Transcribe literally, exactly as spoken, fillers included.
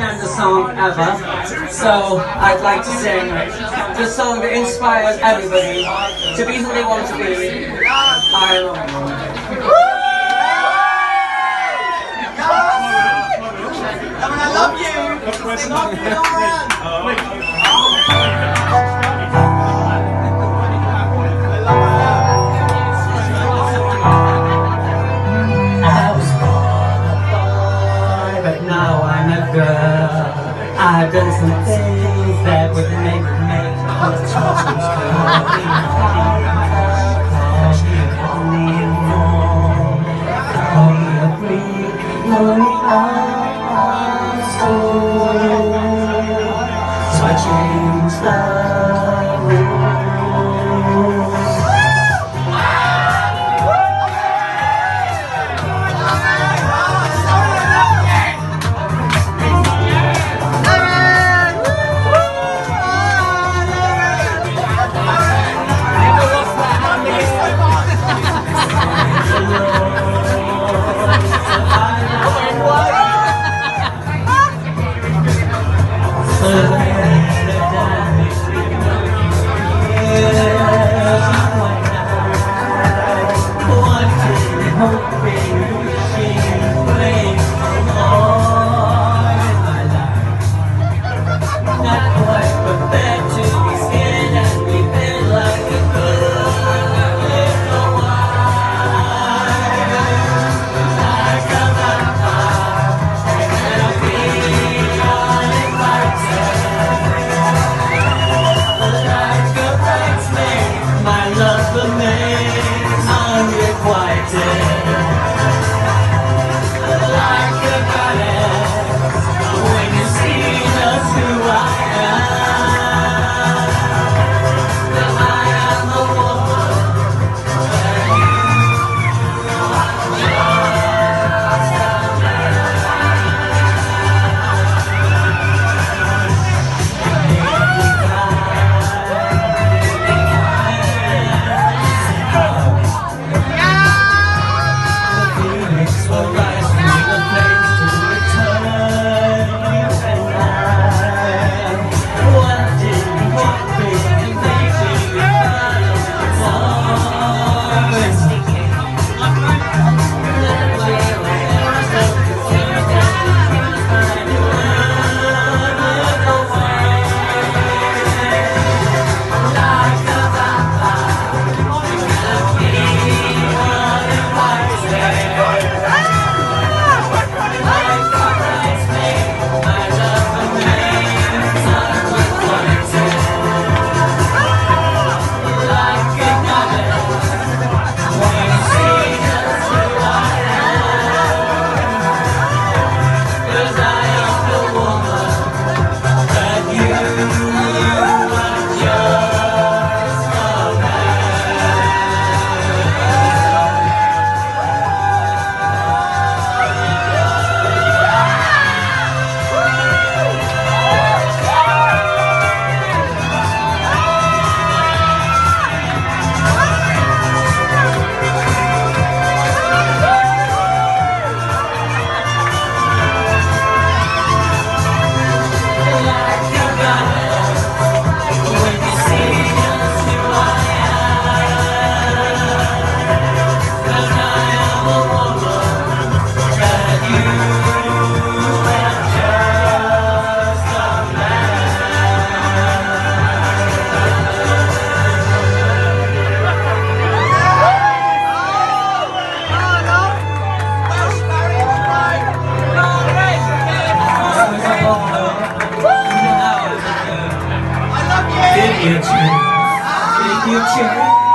propaganda song ever. So I'd like to sing the song that inspires everybody to be who they want to be. I love you. I love you. Sing on me around. I've done some things that would make me make call me home, call me a free, lonely heart soul. So I changed the rules. Did you change? Did you change?